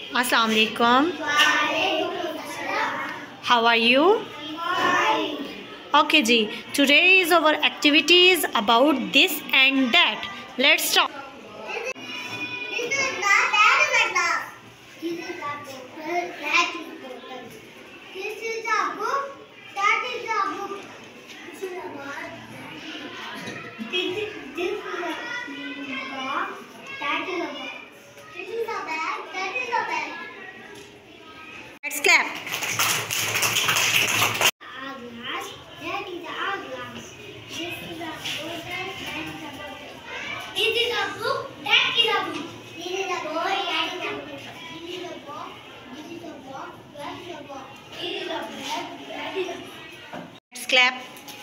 Assalamu alaikum. How are you? Okay ji. Today is our activities about this and that. Let's start. Let's clap. Let's clap.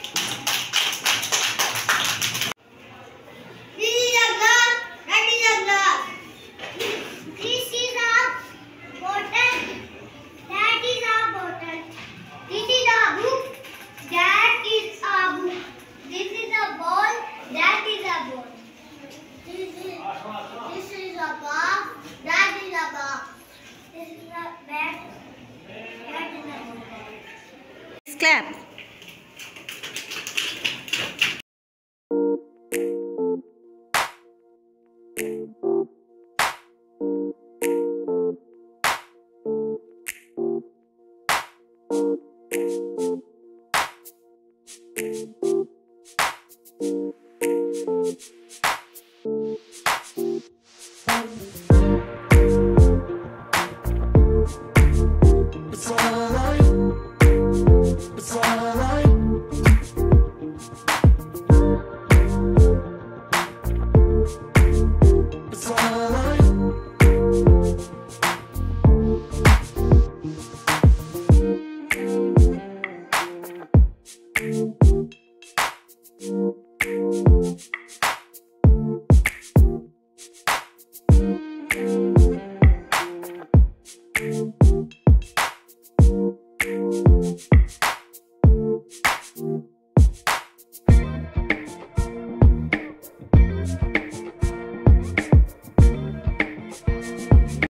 This is a box. That is a box. This is a bag. That is a box. Let's clap.